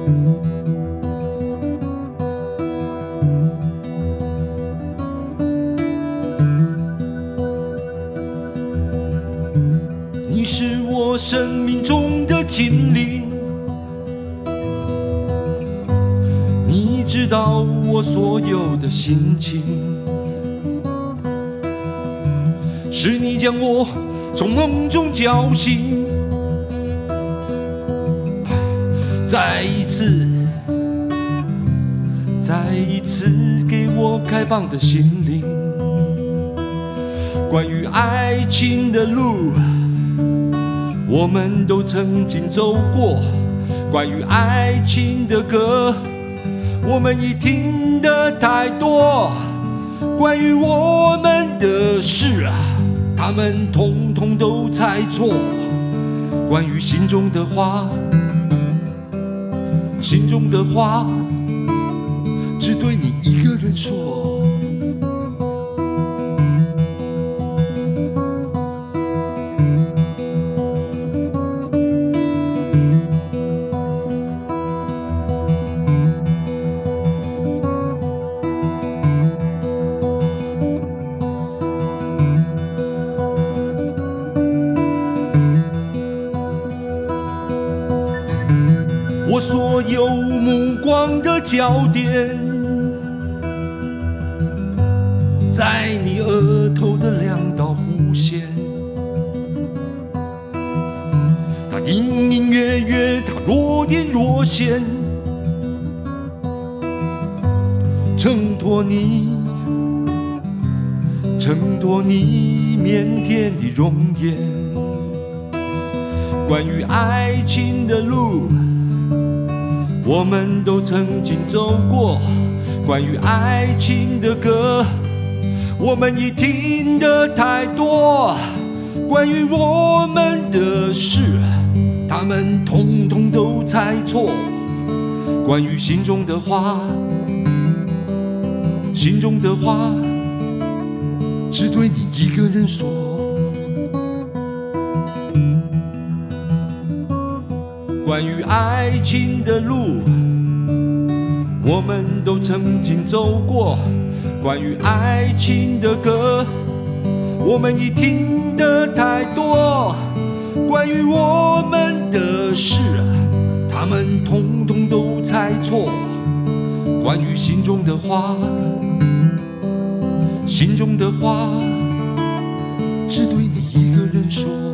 你是我生命中的精灵，你知道我所有的心情，是你将我从梦中叫醒，再一次给我开放的心灵。关于爱情的路，我们都曾经走过；关于爱情的歌，我们已听得太多；关于我们的事，他们统统都猜错。关于心中的话，心中的话，只对你一个人说。我所有目光的焦点，在你额头的两道弧线，它隐隐约约，它若隐若现，衬托你腼腆的容颜。关于爱情的路，我们都曾经走过；关于爱情的歌，我们已听得太多；关于我们的事，他们统统都猜错。关于心中的话，心中的话，只对你一个人说。关于爱情的路，我们都曾经走过；关于爱情的歌，我们已听得太多；关于我们的事，他们统统都猜错。关于心中的话，心中的话，只对你一个人说。